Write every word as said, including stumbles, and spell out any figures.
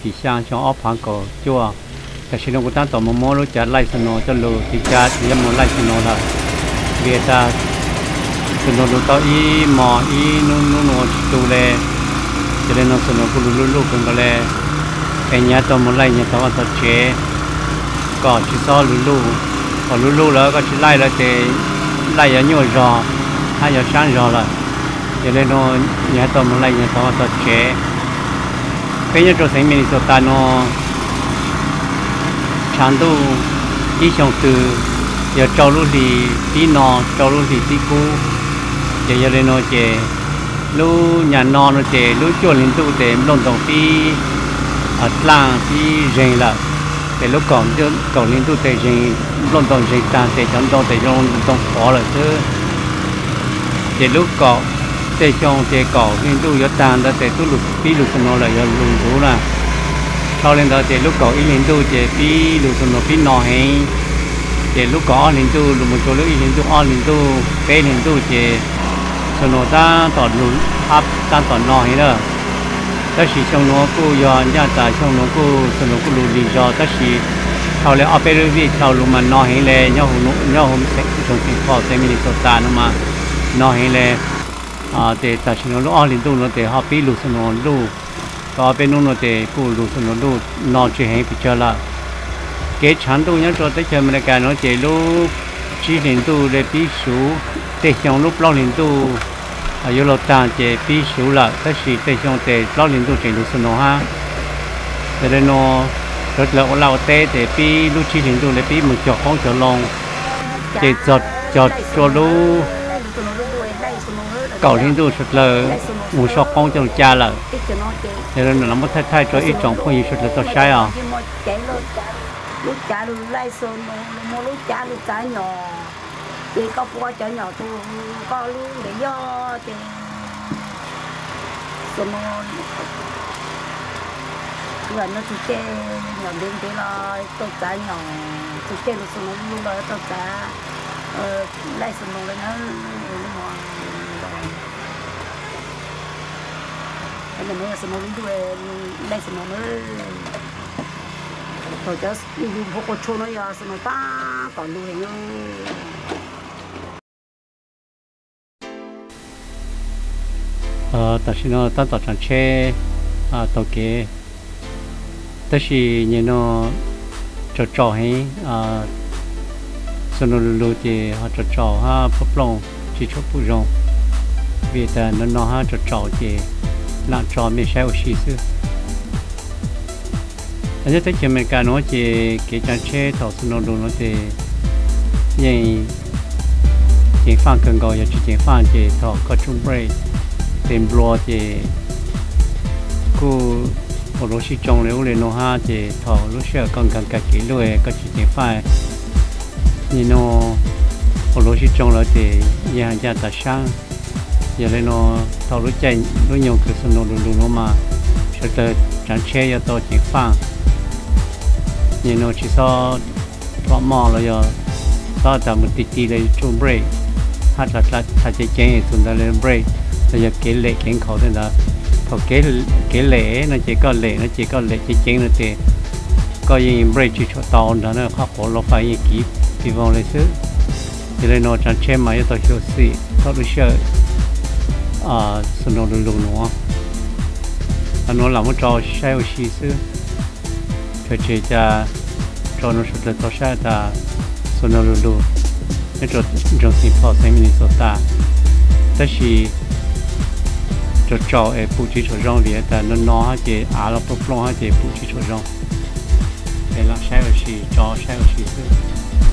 chỉ sang cho ốp hàng cổ chuaแต่ฉันก็ตั้งต่อมอรู้จักไล่สนอจะรู้ที่จะที่จะมอไล่สนอละเบียดาสนอรู้ต่ออีหมออีนู่นนู่นดูแลจะเล่นสนอกูรู้ลูกกันก็เลยไอ้เนี้ยต่อมอไล่เนี้ยต่อต่อเชก็ชิซ้อรู้ลูกพอรู้ลูกแล้วก็ชิไล่แล้วจะไล่ยังยั่วรอถ้ายังช่างรอละจะเล่นเนี้ยต่อมอไล่เนี้ยต่อต่อเชเป็นยังตัวสิ่งมีสุดตาโนchandu đi trong từ giờ trâu lúa lì tí nọ trâu lúa lì tí cú giờ giờ lên nó chè lúa nhà nọ nó chè lúa chuột lên tu để lồng đồng tí ở làng tí rèn là để lúc còn chứ còn lên tu để rèn lồng đồng rèn tàn để chọn đồng để lồng đồng khó là chứ để lúc còn để trong để cỏ lên tu giờ tàn đã để tu lục tí lục nó là giờ lùng thú là sau lên đó thì lúc có ý liên tu thì pi lúc nó pi nọ hay thì lúc có liên tu lúc một chỗ lúc ý liên tu on liên tu pe liên tu thì sau nó ta tọt lúc áp ta tọt nọ hay đó đó là trong nó cô giờ nhà ta trong nó cô sau nó cô lúc lý do đó là sau này ở bên đây sau lúc mà nọ hay là nhau hôm nhau hôm sẽ trong cái kho sẽ mình có ta nó mà nọ hay là à thì ta chỉ nó lúc on liên tu nó thì họ pi lúc sau nó lúcก็เป็นนู่นแต่กูรู้สนุนรู้นอนจีให้พิจารณาเกชันตัวนี้ตัวที่เชื่อมันการน้องเจลูกชีลินตัวเลยพิสูแต่ช่องลูกเล่าลินตัวอายุเราต่างเจพิสูละแต่สิแต่ช่องแต่เล่าลินตัวเจรู้สนุนฮะแต่เนาะรถเราเราเตะแต่ปีลูกชีลินตัวเลยปีมือจอดของจอดลงเจจอดจอดจอดลูกเก่าลินตัวสุดเลยมือชอบของจอดจ้าเลยthế nên nó mất thay thay cho ít trồng phong nhiêu là tao sai à lúc cha lúc lấy sơn nó lúc cha lúc cha nhỏ thì có qua cha nhỏ tu có lúc để do thì sơn nó rồi nó tu chơi nhỏ đến thế là tao cha nhỏ tu chơi lúc sơn nó lúc đó tao cha lấy sơn nó lên nó nên là sân môn đuôi đây sân môn mới thôi chứ dùng hộ cô cho nó giờ sân môn ta còn đuôi nhau ờ ta xin nó ta tỏ chẳng che à tàu kế ta chỉ nhìn nó trò trò hay à sân môn lù thì họ trò trò ha bắp lông chỉ chốt bụi rong vì ta nó nó ha trò trò thì làm trò mình sẽ ở xí xưa anh thấy chuyện mình cả nói chỉ cái trang chế thầu xuân đồ nó thì như chỉ phan cần gọi là chỉ phan chỉ thầu có chung bray tìm bùa thì cô ở lúc xí trồng nếu lên nó ha thì thầu lúc xưa còn cần cả kỹ lưỡi có chỉ phan như nó ở lúc xí trồng là thì nhà hàng gia ta sang giờ lên nó thầu lúc chạy lúc nhiều cái sân nó luôn nó mà sẽ tới chẳng che cho tôi chỉ phang như nó chỉ so thọ mò là giờ so tầm một tí tí lấy chung break hát là là thay chạy chạy tuần đã lên break bây giờ cái lệ cái khẩu thế đó thầu cái cái lệ nó chỉ có lệ nó chỉ có lệ chạy chạy nữa thì có gì break chỉ cho tàu đó nó khó khổ nó phải như kỹ vì vòng lấy xứ thì lên nó chẳng che mà cho tôi hiểu gì tôi được sợ à sân đồ lù nó anh nói là một trò sai ở xí xứ cho chị cha cho nó sụt lên tao sai ta sân đồ lù cái trò trò xin phò xem mình số ta tất chỉ trò trò ở phụ chỉ trò rong liền ta nó nó hết chị à nó bốc lông hết chị phụ chỉ trò rong để là sai ở xí trò sai ở xí xứ